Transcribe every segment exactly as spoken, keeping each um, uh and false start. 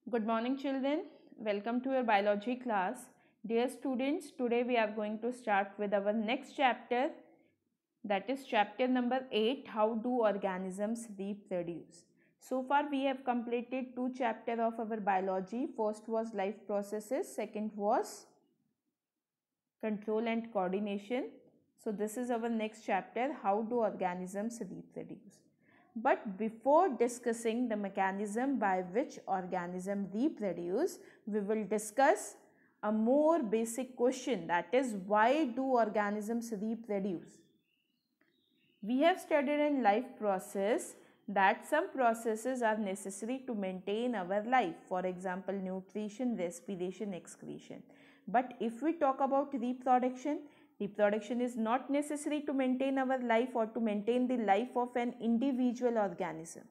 Good morning, children. Welcome to your biology class. Dear students, today we are going to start with our next chapter, that is chapter number eight, How do organisms reproduce? So far we have completed two chapters of our biology. First was life processes, second was control and coordination. So this is our next chapter, How do organisms reproduce? But before discussing the mechanism by which organism reproduce, we will discuss a more basic question, that is, why do organisms reproduce? We have studied in life process that some processes are necessary to maintain our life, for example nutrition, respiration, excretion. But if we talk about reproduction, reproduction is not necessary to maintain our life or to maintain the life of an individual organism.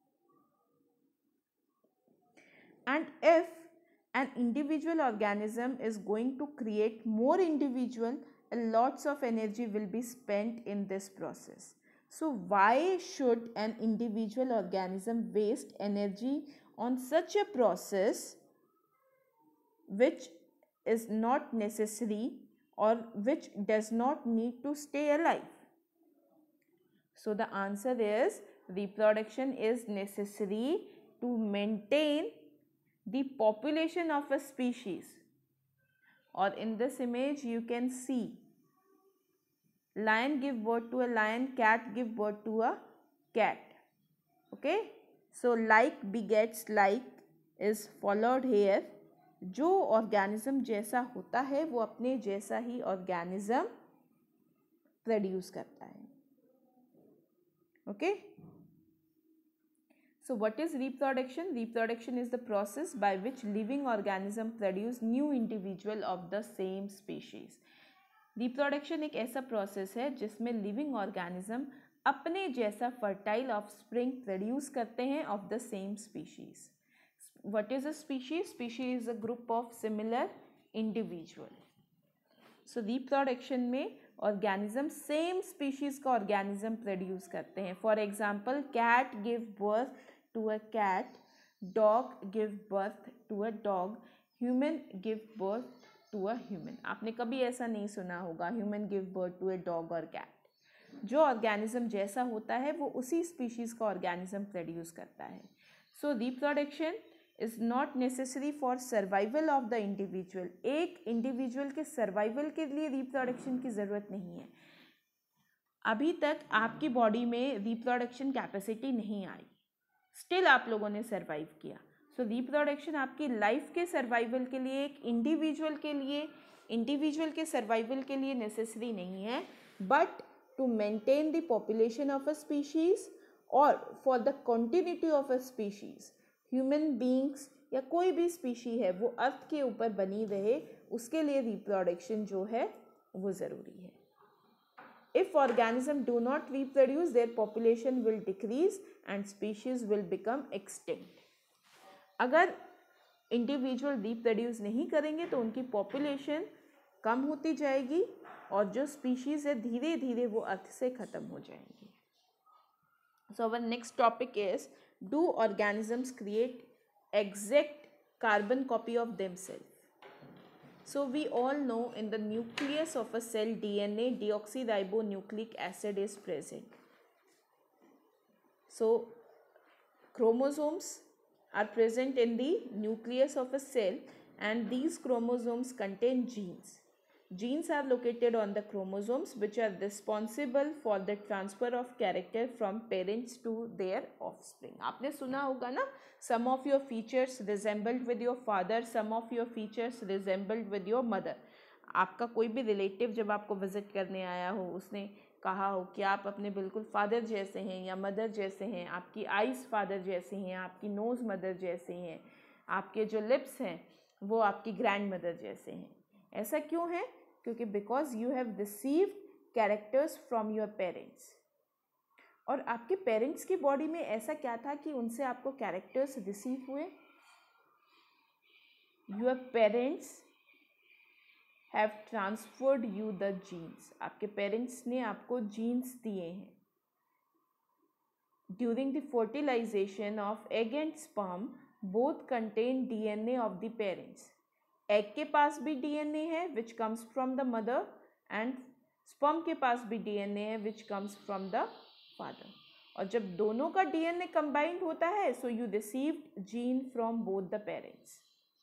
And if an individual organism is going to create more individual, lots of energy will be spent in this process. So why should an individual organism waste energy on such a process which is not necessary or which does not need to stay alive? So the answer is reproduction is necessary to maintain the population of a species. Or in this image you can see lion give birth to a lion, cat give birth to a cat. Okay, so like begets like is followed here. जो organism जैसा होता है वो अपने जैसा ही organism produce करता है. Okay, so what is reproduction? Reproduction is the process by which living organism produce new individual of the same species. Reproduction एक ऐसा प्रोसेस है जिसमें लिविंग ऑर्गेनिज्म अपने जैसा फर्टाइल ऑफस्प्रिंग प्रोड्यूस करते हैं of the same species. What is a species? Species is a group of similar individual. So reproduction में organism same species का ऑर्गेनिज्म प्रोड्यूस करते हैं. For example cat give birth to a cat, dog give birth to a dog, human give birth to a human. आपने कभी ऐसा नहीं सुना होगा human give birth to a dog और कैट. जो ऑर्गेनिज्म जैसा होता है वो उसी स्पीशीज का ऑर्गेनिज्म प्रोड्यूस करता है. So reproduction is not necessary for survival of the individual. एक इंडिविजुअल के सर्वाइवल के लिए रिप्रोडक्शन की ज़रूरत नहीं है. अभी तक आपकी बॉडी में रिप्रोडक्शन कैपेसिटी नहीं आई, स्टिल आप लोगों ने सर्वाइव किया. सो रिप्रोडक्शन आपकी लाइफ के सर्वाइवल के लिए, एक इंडिविजुअल के लिए, इंडिविजुअल के सर्वाइवल के लिए नेसेसरी नहीं है, but to maintain the population of a species और for the continuity of a species. Human beings या कोई भी स्पीशी है वो अर्थ के ऊपर बनी रहे, उसके लिए रिप्रोडक्शन जो है वो ज़रूरी है. If organisms do not reproduce, their population will decrease and species will become extinct. अगर इंडिविजुअल रिप्रोड्यूस नहीं करेंगे तो उनकी पॉपुलेशन कम होती जाएगी और जो स्पीशीज़ है धीरे धीरे वो अर्थ से ख़त्म हो जाएंगी. So our next topic is, do organisms create exact carbon copy of themselves? So we all know in the nucleus of a cell D N A, deoxyribonucleic acid is present. So chromosomes are present in the nucleus of a cell and these chromosomes contain genes. Genes are located on the chromosomes which are responsible for the transfer of character from parents to their offspring. आपने सुना होगा ना, some of your features resembled with your father, some of your features resembled with your mother. आपका कोई भी relative जब आपको visit करने आया हो उसने कहा हो कि आप अपने बिल्कुल फादर जैसे हैं या मदर जैसे हैं, आपकी आइज़ फादर जैसे हैं, आपकी नोज़ मदर जैसे हैं, आपके जो लिप्स हैं वो आपकी ग्रैंड मदर जैसे हैं. ऐसा क्यों है? क्योंकि because you have received characters from your parents. और आपके पेरेंट्स की बॉडी में ऐसा क्या था कि उनसे आपको कैरेक्टर्स रिसीव हुए? Your parents have transferred you the genes. आपके पेरेंट्स ने आपको जीन्स दिए हैं. During the fertilization of egg and sperm, both contain DNA of the parents. Egg के पास भी डीएनए है which comes from the mother, and sperm के पास भी डीएनए है which comes from the father. और जब दोनों का डीएनए कंबाइंड होता है, so you received gene from both the parents.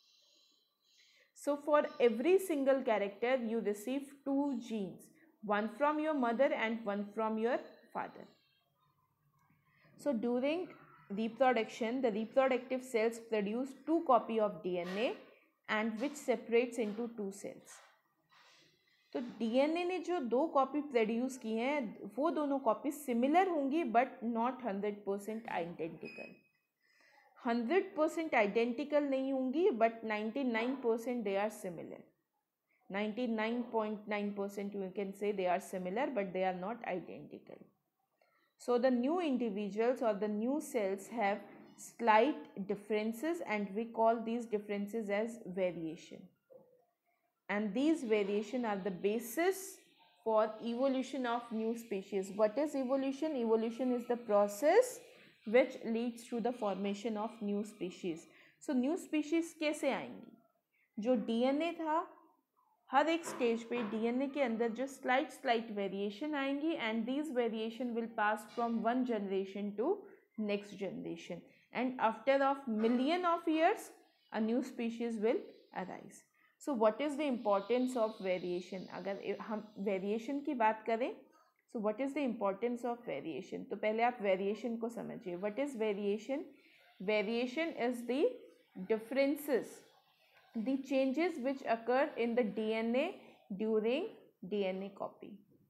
So for every single character you receive two genes, one from your mother and one from your father. So during reproduction, the reproductive cells produce two copy of D N A and which separates into two cells. तो डीएनए ने जो दो copy produce की हैं वो दोनों copy similar होंगी but not hundred percent identical. Hundred percent identical नहीं होंगी but ninety nine percent they are similar. Ninety nine point nine percent you can say they are similar but they are not identical. So the new individuals or the new cells have slight differences and we call these differences as variation. And these variation are the basis for evolution of new species. What is evolution? Evolution is the process which leads to the formation of new species. So new species कैसे आएंगी? जो D N A था हर एक stage पे DNA के अंदर जो slight slight variation आएंगी and these variation will pass from one generation to next generation and after of million of years a new species will arise. So what is the importance of variation? अगर हम variation की बात करें, so what is the importance of variation? तो पहले आप variation को समझिए। What is variation? Variation is the differences, the changes which occur in the D N A during D N A copy.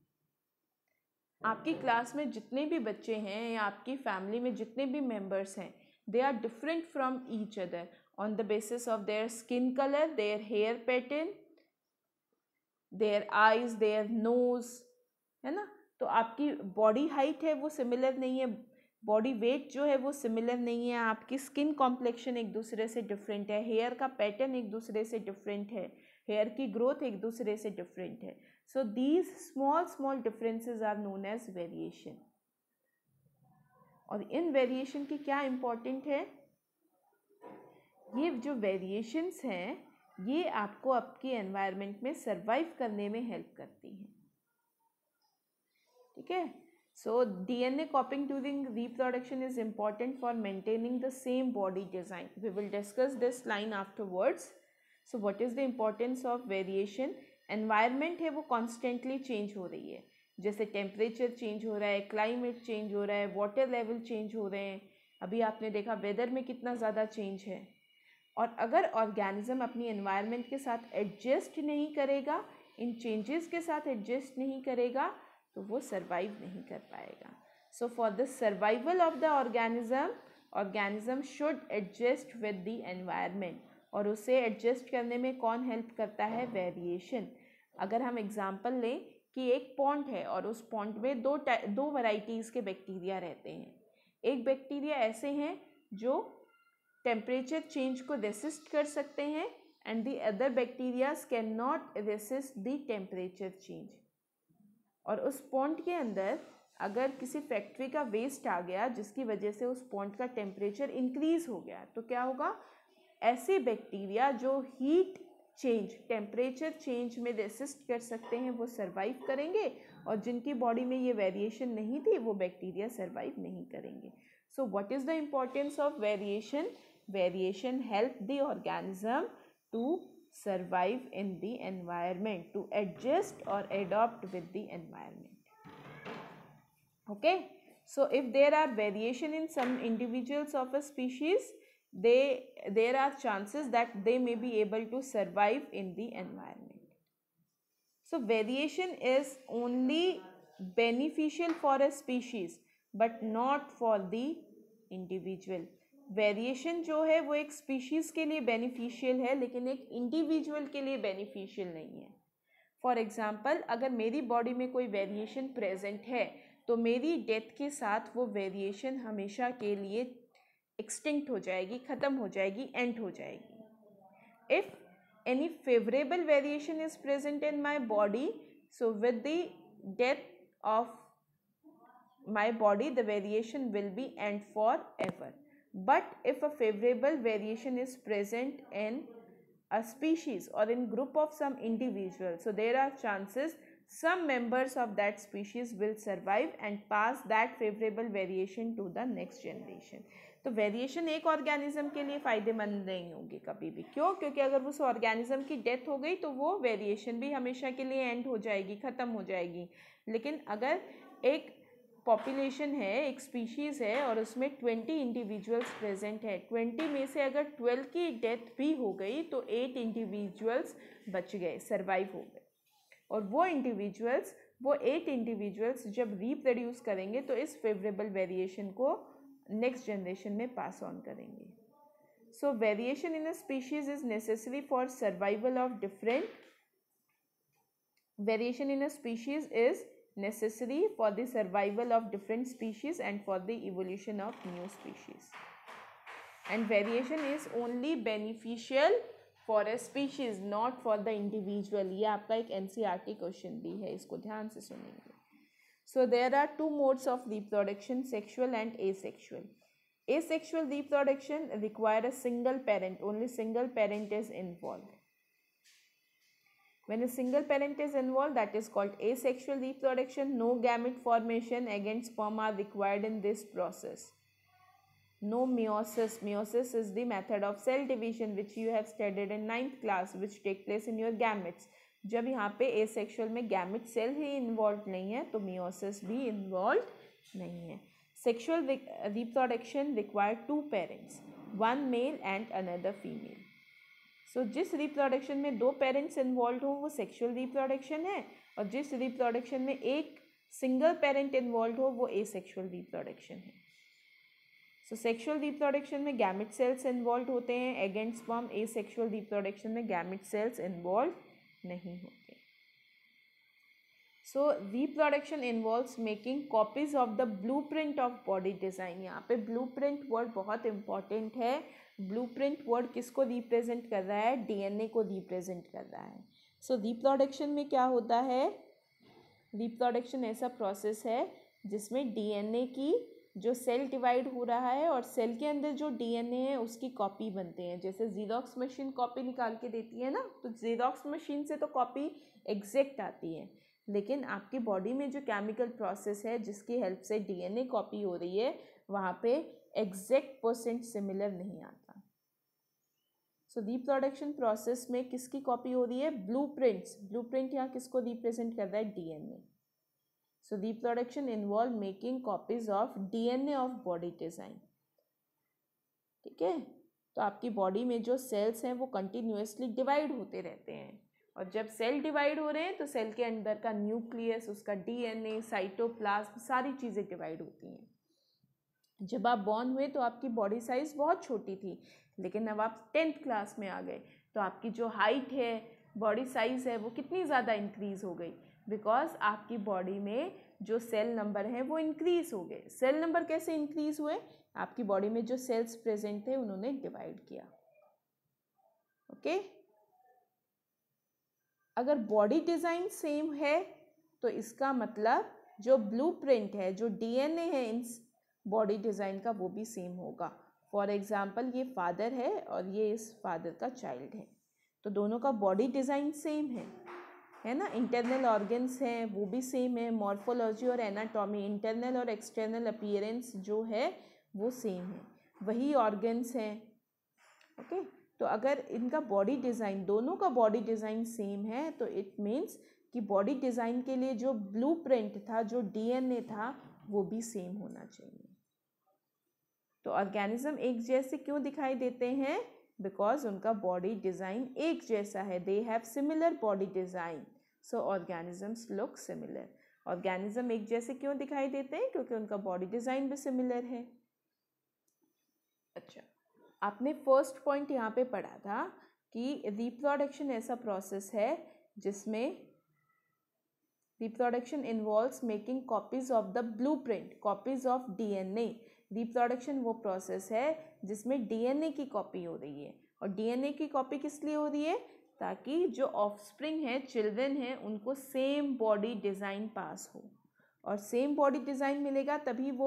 आपकी क्लास में जितने भी बच्चे हैं या आपकी फैमिली में जितने भी मेंबर्स हैं, they are different from each other on the basis of their skin color, their hair pattern, their eyes, their nose, है ना? तो आपकी बॉडी हाइट है वो सिमिलर नहीं है, बॉडी वेट जो है वो सिमिलर नहीं है, आपकी स्किन कॉम्प्लेक्शन एक दूसरे से डिफरेंट है, हेयर का पैटर्न एक दूसरे से डिफरेंट है, हेयर की ग्रोथ एक दूसरे से डिफरेंट है। So these small small differences are known as variation. और इन वेरिएशन की क्या इम्पोर्टेंट है? ये जो वेरिएशंस हैं ये आपको आपकी एनवायरनमेंट में सर्वाइव करने में हेल्प करती हैं। ठीक है? So D N A copying during reproduction is important for maintaining the same body design. We will discuss this line afterwards. So what is the importance of variation? Environment है वो constantly change हो रही है, जैसे temperature change हो रहा है, climate change हो रहा है, water level change हो रहे हैं। अभी आपने देखा weather में कितना ज़्यादा change है। और अगर organism अपनी environment के साथ adjust नहीं करेगा, इन changes के साथ adjust नहीं करेगा तो वो सर्वाइव नहीं कर पाएगा। So for the survival of the organism, organism should adjust with the environment. और उसे एडजस्ट करने में कौन हेल्प करता है? वेरिएशन। अगर हम एग्जांपल लें कि एक पॉन्ड है और उस पॉन्ड में दो दो वैरायटीज़ के बैक्टीरिया रहते हैं। एक बैक्टीरिया ऐसे हैं जो टेम्परेचर चेंज को रेसिस्ट कर सकते हैं and the other bacterias can not resist the temperature change. और उस पॉन्ड के अंदर अगर किसी फैक्ट्री का वेस्ट आ गया जिसकी वजह से उस पॉन्ड का टेम्परेचर इंक्रीज़ हो गया तो क्या होगा? ऐसे बैक्टीरिया जो हीट चेंज, टेम्परेचर चेंज में रेसिस्ट कर सकते हैं वो सरवाइव करेंगे, और जिनकी बॉडी में ये वेरिएशन नहीं थी वो बैक्टीरिया सरवाइव नहीं करेंगे। So what is the importance of variation? Variation help the organism to survive in the environment, to adjust or adopt with the environment. Okay, so if there are variation in some individuals of a species, they there are chances that they may be able to survive in the environment. So variation is only beneficial for a species but not for the individual. Variation जो है वो एक species के लिए beneficial है लेकिन एक individual के लिए बेनिफिशियल नहीं है। फॉर एग्ज़ाम्पल, अगर मेरी बॉडी में कोई वेरिएशन प्रेजेंट है तो मेरी डेथ के साथ वो वेरिएशन हमेशा के लिए एक्सटिंक्ट हो जाएगी, ख़त्म हो जाएगी, एंड हो जाएगी। If any favourable variation is present in my body, so with the death of my body the variation will be end forever. but if a favorable variation is present in a species or in group of some individuals, so there are chances some members of that species will survive and pass that favorable variation to the next generation. तो variation एक organism के लिए फ़ायदेमंद नहीं होगी कभी भी. क्यों? क्योंकि अगर उस ऑर्गेनिज्म की डेथ हो गई तो वो वेरिएशन भी हमेशा के लिए एंड हो जाएगी, ख़त्म हो जाएगी. लेकिन अगर एक पॉपुलेशन है, एक स्पीशीज़ है और उसमें ट्वेंटी इंडिविजुअल्स प्रेजेंट है, ट्वेंटी में से अगर ट्वेल्व की डेथ भी हो गई तो एट इंडिविजुअल्स बच गए, सर्वाइव हो गए. और वो इंडिविजुअल्स वो एट इंडिविजुअल्स जब रीप्रोड्यूस करेंगे तो इस फेवरेबल वेरिएशन को नेक्स्ट जनरेशन में पास ऑन करेंगे. So variation in a species is necessary for survival of different variation in a species is necessary for the survival of different species and for the evolution of new species. And variation is only beneficial for a species, not for the individual. ये आपका एक N C E R T question भी है, इसको ध्यान से सुनेंगे. So there are two modes of reproduction, sexual and asexual. Asexual reproduction require a single parent, only single parent is involved. When a single parent is involved, that is called asexual reproduction. No gamete formation, egg and sperm are required in this process. No meiosis. Meiosis is the method of cell division which you have studied in ninth class, which take place in your gametes. जब यहाँ पे asexual में gamete cell ही involved नहीं है तो meiosis भी involved नहीं है. Sexual reproduction require two parents, one male and another female. So so, जिस रिप्रोडक्शन में दो पेरेंट्स इन्वॉल्व हो वो सेक्सुअल रिप्रोडक्शन है, और जिस रिप्रोडक्शन में एक सिंगल पेरेंट इन्वॉल्व हो वो एसेक्सुअल रिप्रोडक्शन है. सो सेक्सुअल रिप्रोडक्शन में गैमेट सेल्स इन्वॉल्व होते हैं, egg and sperm. Asexual reproduction में गैमेट सेल्स इन्वॉल्व नहीं होते. So reproduction involves making copies of the blueprint of body design. यहाँ पे ब्लूप्रिंट वर्ड बहुत इंपॉर्टेंट है. ब्लूप्रिंट वर्ड किसको रिप्रेजेंट कर रहा है? डीएनए को रिप्रेजेंट कर रहा है. सो रिप्रोडक्शन में क्या होता है? रिप्रोडक्शन ऐसा प्रोसेस है जिसमें डीएनए की जो सेल डिवाइड हो रहा है और सेल के अंदर जो डीएनए है उसकी कॉपी बनते हैं. जैसे जीरोक्स मशीन कॉपी निकाल के देती है ना, तो जीरोक्स मशीन से तो कॉपी एग्जैक्ट आती है, लेकिन आपकी बॉडी में जो केमिकल प्रोसेस है जिसकी हेल्प से डीएनए कॉपी हो रही है वहाँ पे एग्जैक्ट परसेंट सिमिलर नहीं आता. सो रिप्रोडक्शन प्रोसेस में किसकी कॉपी हो रही है? ब्लूप्रिंट्स. ब्लूप्रिंट यहाँ किसको रिप्रेजेंट कर रहा है? DNA. So reproduction involve making copies of DNA of body design. ठीक है, तो आपकी बॉडी में जो सेल्स हैं वो कंटिन्यूअसली डिवाइड होते रहते हैं, और जब सेल डिवाइड हो रहे हैं तो सेल के अंदर का न्यूक्लियस, उसका डीएनए, साइटोप्लाज्म, सारी चीज़ें डिवाइड होती हैं. जब आप बॉर्न हुए तो आपकी बॉडी साइज़ बहुत छोटी थी, लेकिन अब आप टेंथ क्लास में आ गए तो आपकी जो हाइट है, बॉडी साइज़ है, वो कितनी ज़्यादा इंक्रीज़ हो गई. बिकॉज आपकी बॉडी में जो सेल नंबर है वो इंक्रीज़ हो गए. सेल नंबर कैसे इंक्रीज़ हुए? आपकी बॉडी में जो सेल्स प्रेजेंट थे उन्होंने डिवाइड किया. Okay okay? अगर बॉडी डिज़ाइन सेम है तो इसका मतलब जो ब्लूप्रिंट है, जो डीएनए है इन बॉडी डिज़ाइन का, वो भी सेम होगा. फॉर एग्जाम्पल ये फादर है और ये इस फादर का चाइल्ड है, तो दोनों का बॉडी डिज़ाइन सेम है, है ना. इंटरनल ऑर्गन्स हैं वो भी सेम है. मॉर्फोलॉजी और एनाटॉमी, इंटरनल और एक्सटर्नल अपीयरेंस जो है वो सेम है, वही ऑर्गन्स हैं. Okay okay? तो अगर इनका बॉडी डिज़ाइन, दोनों का बॉडी डिज़ाइन सेम है तो इट मीन्स कि बॉडी डिज़ाइन के लिए जो ब्लूप्रिंट था, जो डीएनए था, वो भी सेम होना चाहिए. तो ऑर्गेनिज्म एक जैसे क्यों दिखाई देते हैं? बिकॉज उनका बॉडी डिज़ाइन एक जैसा है. They have similar body design, so organisms look similar. Organism एक जैसे क्यों दिखाई देते हैं? क्योंकि उनका बॉडी डिज़ाइन भी सिमिलर है. अच्छा, आपने फर्स्ट पॉइंट यहाँ पे पढ़ा था कि रिप्रोडक्शन ऐसा प्रोसेस है जिसमें reproduction involves making copies of the blueprint, copies of DNA. Reproduction वो प्रोसेस है जिसमें डीएनए की कॉपी हो रही है, और डीएनए की कॉपी किस लिए हो रही है? ताकि जो ऑफस्प्रिंग है, चिल्ड्रन है, उनको सेम बॉडी डिज़ाइन पास हो, और सेम बॉडी डिज़ाइन मिलेगा तभी वो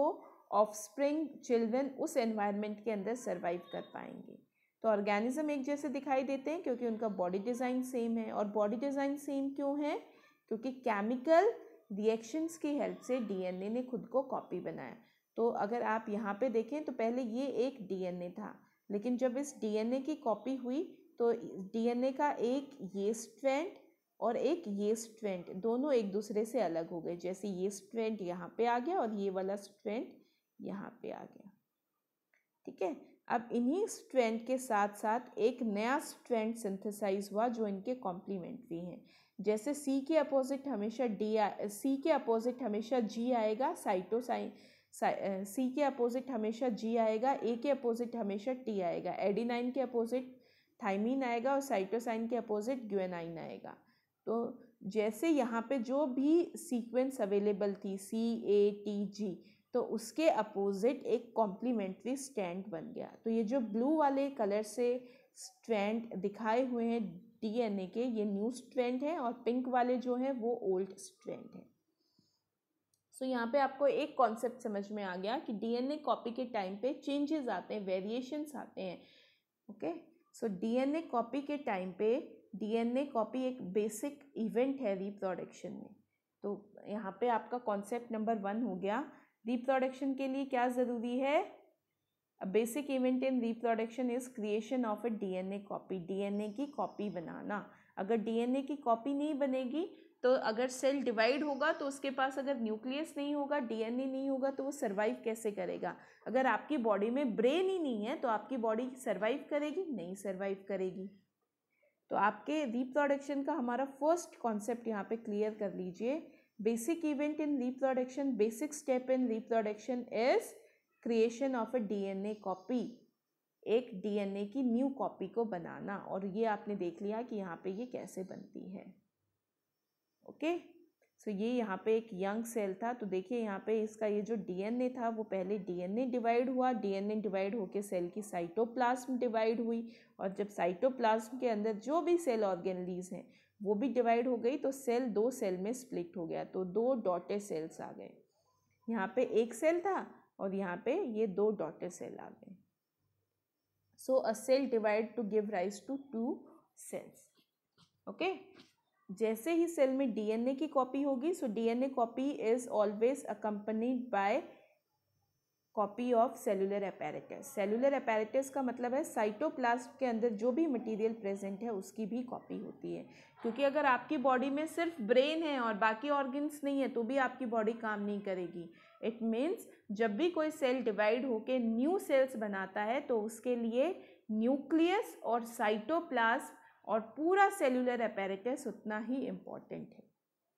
ऑफस्प्रिंग चिल्ड्रन उस एनवायरनमेंट के अंदर सर्वाइव कर पाएंगे। तो ऑर्गेनिज्म एक जैसे दिखाई देते हैं क्योंकि उनका बॉडी डिज़ाइन सेम है। और बॉडी डिज़ाइन सेम क्यों है? क्योंकि केमिकल रिएक्शंस की हेल्प से डीएनए ने खुद को कॉपी बनाया। तो अगर आप यहाँ पे देखें तो पहले ये एक डीएनए था, लेकिन जब इस डीएनए की कॉपी हुई तो डीएनए का एक ये स्ट्रैंड और एक ये स्ट्रैंड दोनों एक दूसरे से अलग हो गए। जैसे ये स्ट्रैंड यहाँ पे आ गया और ये वाला स्ट्रैंड यहाँ पे आ गया, ठीक है। अब इन्हीं स्ट्रैंड के साथ साथ एक नया स्ट्रैंड सिंथेसाइज हुआ जो इनके कॉम्प्लीमेंट्री हैं। जैसे सी के अपोजिट हमेशा डी सी के अपोजिट हमेशा जी आएगा, साइटोसाइन सी के अपोजिट हमेशा जी आएगा, ए के अपोजिट हमेशा टी आएगा, एडिनाइन के अपोजिट थाइमीन आएगा और साइटोसाइन के अपोजिट ग्वेनाइन आएगा। तो जैसे यहाँ पे जो भी सीक्वेंस अवेलेबल थी सी ए टी जी, तो उसके अपोजिट एक कॉम्प्लीमेंट्री स्ट्रैंड बन गया। तो ये जो ब्लू वाले कलर से स्ट्रैंड दिखाए हुए हैं डीएनए के, ये न्यू स्ट्रैंड है और पिंक वाले जो हैं वो ओल्ड स्ट्रैंड है। सो so, यहाँ पे आपको एक कॉन्सेप्ट समझ में आ गया कि डीएनए कॉपी के टाइम पे चेंजेस आते हैं, वेरिएशंस आते हैं। ओके, सो डीएनए कॉपी के टाइम पे डीएनए कॉपी एक बेसिक इवेंट है रिप्रोडक्शन में। तो यहाँ पे आपका कॉन्सेप्ट नंबर वन हो गया। रिप्रोडक्शन के लिए क्या ज़रूरी है? A basic event in reproduction is creation of a DNA copy. DNA की कॉपी बनाना। अगर डीएनए की कॉपी नहीं बनेगी तो अगर सेल डिवाइड होगा तो उसके पास अगर न्यूक्लियस नहीं होगा, डीएनए नहीं होगा, तो वो सर्वाइव कैसे करेगा? अगर आपकी बॉडी में ब्रेन ही नहीं है तो आपकी बॉडी सर्वाइव करेगी? नहीं सर्वाइव करेगी। तो आपके रिप्रोडक्शन का हमारा फर्स्ट कॉन्सेप्ट यहाँ पे क्लियर कर लीजिए। Basic event in reproduction, basic step in reproduction is creation of a DNA copy. एक डीएनए की न्यू कॉपी को बनाना। और ये आपने देख लिया कि यहाँ पे ये कैसे बनती है। ओके, सो ये यहाँ पे एक यंग सेल था। तो देखिए यहाँ पे इसका ये जो डीएनए था वो पहले डीएनए डिवाइड हुआ, डीएनए डिवाइड होके सेल की साइटोप्लाज्म डिवाइड हुई, और जब साइटोप्लाज्म के अंदर जो भी सेल ऑर्गेनलीज हैं वो भी डिवाइड हो गई तो सेल दो सेल में स्प्लिट हो गया। तो दो डॉटेड सेल्स आ गए। यहाँ पे एक सेल था और यहाँ पे ये दो डॉटेड सेल आ गए। So a cell divide to give rise to two cells. Okay, जैसे ही सेल में डीएनए की कॉपी होगी, so DNA copy is always accompanied by copy of cellular apparatus. Cellular apparatus का मतलब है साइटोप्लाज्म के अंदर जो भी मटेरियल प्रेजेंट है उसकी भी कॉपी होती है। क्योंकि अगर आपकी बॉडी में सिर्फ ब्रेन है और बाकी ऑर्गन्स नहीं है तो भी आपकी बॉडी काम नहीं करेगी। इट मीन्स जब भी कोई सेल डिवाइड होके न्यू सेल्स बनाता है तो उसके लिए न्यूक्लियस और साइटोप्लाज्म और पूरा सेलुलर अपैरेटस उतना ही इम्पॉर्टेंट है।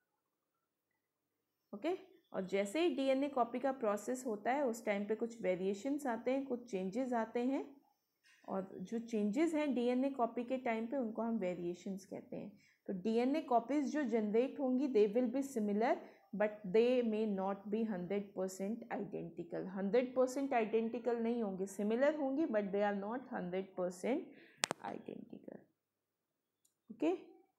Okay okay? और जैसे ही डीएनए कॉपी का प्रोसेस होता है उस टाइम पे कुछ वेरिएशंस आते हैं, कुछ चेंजेस आते हैं, और जो चेंजेस हैं डीएनए कॉपी के टाइम पे उनको हम वेरिएशंस कहते हैं। तो डीएनए कॉपीज जो जनरेट होंगी they will be similar but they may not be hundred percent identical. Hundred percent identical नहीं होंगे, सिमिलर होंगी but they are not hundred percent identical. Okay,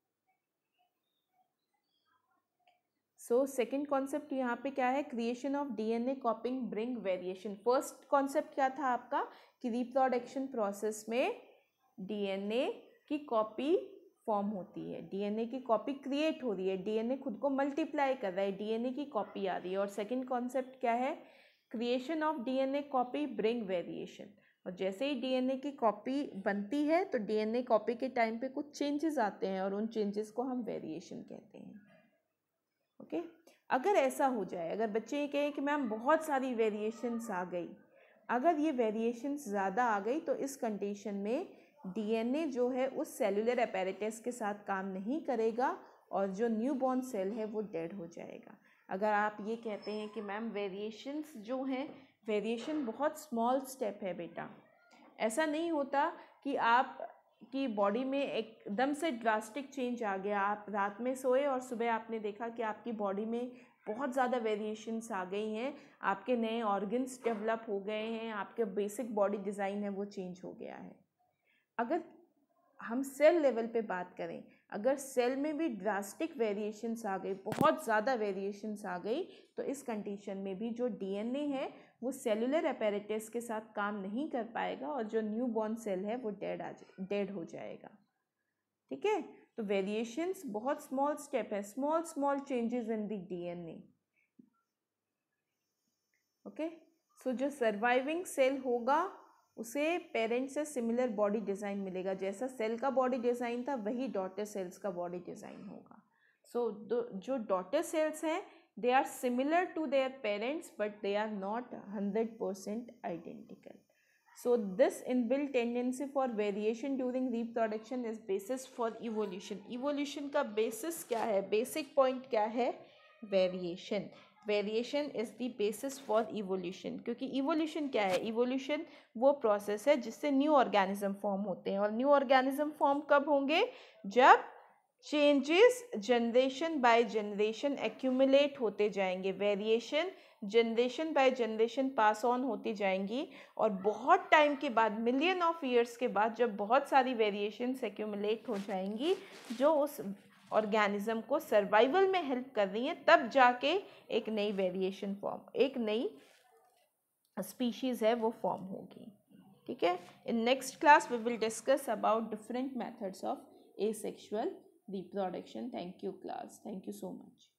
so second concept यहाँ पे क्या है? Creation of DNA copying bring variation. First concept क्या था आपका कि रिप्रोडक्शन प्रोसेस में डीएनए की कॉपी फॉर्म होती है, डीएनए की कॉपी क्रिएट हो रही है, डीएनए खुद को मल्टीप्लाई कर रहा है, डीएनए की कॉपी आ रही है। और सेकेंड कॉन्सेप्ट क्या है? Creation of DNA copy bring variation. और जैसे ही डीएनए की कॉपी बनती है तो डीएनए कॉपी के टाइम पे कुछ चेंजेस आते हैं और उन चेंजेस को हम वेरिएशन कहते हैं। Okay okay? अगर ऐसा हो जाए, अगर बच्चे ये कहें कि मैम बहुत सारी वेरिएशंस आ गई, अगर ये वेरिएशंस ज़्यादा आ गई तो इस कंडीशन में डीएनए जो है उस सेलुलर अपैरेटस के साथ काम नहीं करेगा और जो न्यूबॉर्न सेल है वो डेड हो जाएगा। अगर आप ये कहते हैं कि मैम वेरिएशंस जो हैं, वेरिएशन बहुत स्मॉल स्टेप है बेटा, ऐसा नहीं होता कि आप कि बॉडी में एकदम से ड्रास्टिक चेंज आ गया। आप रात में सोए और सुबह आपने देखा कि आपकी बॉडी में बहुत ज़्यादा वेरिएशंस आ गई हैं, आपके नए ऑर्गन्स डेवलप हो गए हैं, आपके बेसिक बॉडी डिज़ाइन है वो चेंज हो गया है। अगर हम सेल लेवल पे बात करें, अगर सेल में भी ड्रास्टिक वेरिएशंस आ गई, बहुत ज़्यादा वेरिएशंस आ गई, तो इस कंडीशन में भी जो डीएनए है वो सेलुलर अपैरेटस के साथ काम नहीं कर पाएगा और जो न्यू बॉर्न सेल है वो डेड आ डेड हो जाएगा। ठीक है, तो वेरिएशंस बहुत स्मॉल स्टेप है, small small changes in the DNA. Okay, so जो सर्वाइविंग सेल होगा उसे पेरेंट से सिमिलर बॉडी डिज़ाइन मिलेगा, जैसा सेल का बॉडी डिज़ाइन था वही डॉटर सेल्स का बॉडी डिज़ाइन होगा। सो so, जो डॉटर सेल्स हैं they are similar to their parents but they are not one hundred percent identical. So this inbuilt tendency for variation during reproduction is basis for evolution. Evolution का basis क्या है, basic point क्या है, variation. Variation is the basis for evolution. क्योंकि evolution क्या है, evolution वो process है जिससे new organism form होते हैं, और new organism form कब होंगे, जब changes generation by generation accumulate होते जाएंगे, variation generation by generation pass on होती जाएंगी, और बहुत टाइम के बाद, मिलियन ऑफ ईयर्स के बाद, जब बहुत सारी वेरिएशंस एक्यूमुलेट हो जाएंगी जो उस ऑर्गेनिज्म को सर्वाइवल में हेल्प कर रही हैं, तब जाके एक नई वेरिएशन फॉर्म, एक नई स्पीशीज़ है वो फॉर्म होगी। ठीक है, in next class we will discuss about different methods of asexual reproduction. Thank you class, thank you so much.